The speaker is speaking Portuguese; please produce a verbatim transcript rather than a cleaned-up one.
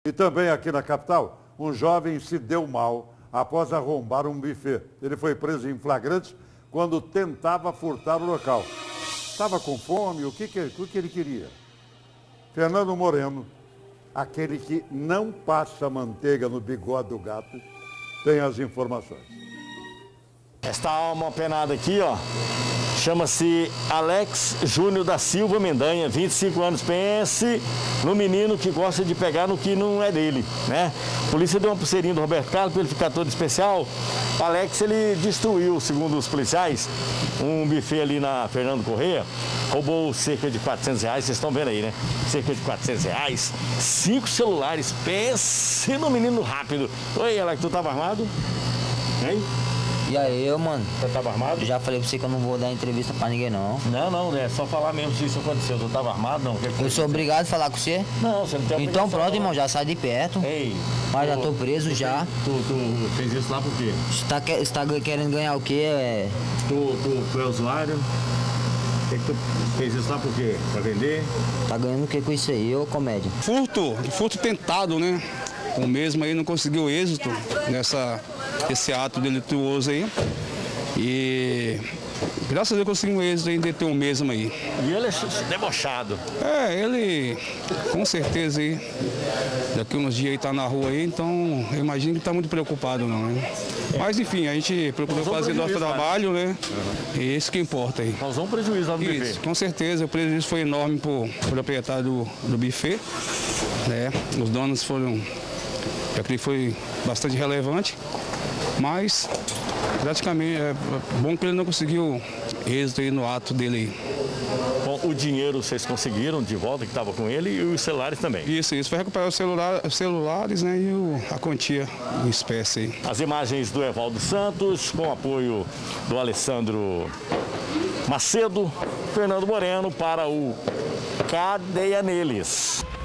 E também aqui na capital, um jovem se deu mal após arrombar um buffet. Ele foi preso em flagrante quando tentava furtar o local. Estava com fome, o que, que, o que ele queria? Fernando Moreno, aquele que não passa manteiga no bigode do gato, tem as informações. Esta alma penada aqui, ó, chama-se Alex Júnior da Silva Mendanha, vinte e cinco anos. Pense no menino que gosta de pegar no que não é dele, né? A polícia deu uma pulseirinha do Roberto Carlos para ele ficar todo especial. O Alex, ele destruiu, segundo os policiais, um buffet ali na Fernando Correia, roubou cerca de quatrocentos reais, vocês estão vendo aí, né? Cerca de quatrocentos reais, cinco celulares. Pense no menino rápido. Oi, Alex, tu estava armado? Hein? E aí, eu, mano? Você tava armado? Já falei pra você que eu não vou dar entrevista pra ninguém, não. Não, não, é só falar mesmo se isso aconteceu. Tu tava armado, não? Que eu sou obrigado a falar com você? Não, você não tem Então pronto, irmão, já sai de perto. Ei. Mas tu, já tô preso tu, já. Tu, tu fez isso lá por quê? Você tá, você tá querendo ganhar o quê? É... Tu, tu, tu é usuário? Que que tu fez isso lá por quê? Pra vender? Tá ganhando o que com isso aí, ô comédia? Furto, furto tentado, né? O mesmo aí não conseguiu êxito nessa, esse ato delituoso aí. E graças a Deus conseguimos êxito em deter o mesmo aí. E ele é debochado. É, ele com certeza aí, daqui uns dias aí tá na rua aí, então eu imagino que tá muito preocupado não, né? Mas enfim, a gente procurou fazer nosso trabalho, né? Uhum. E isso que importa aí. Causou um prejuízo lá no buffet. Isso, com certeza, o prejuízo foi enorme para o proprietário do, do buffet, né? Os donos foram, eu acredito que foi bastante relevante, mas praticamente é bom que ele não conseguiu êxito aí no ato dele aí. Bom, o dinheiro vocês conseguiram de volta que estava com ele e os celulares também? Isso, isso. Foi recuperar os, celular, os celulares, né, e o, a quantia em espécie aí. As imagens do Evaldo Santos, com apoio do Alessandro Macedo, Fernando Moreno para o Cadeia Neles.